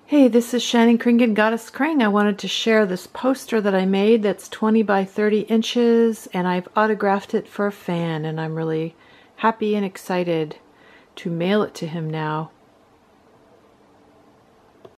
Hey, this is Shannon Kringen, Goddess Kring. I wanted to share this poster that I made that's 20 by 30 inches, and I've autographed it for a fan, and I'm really happy and excited to mail it to him now.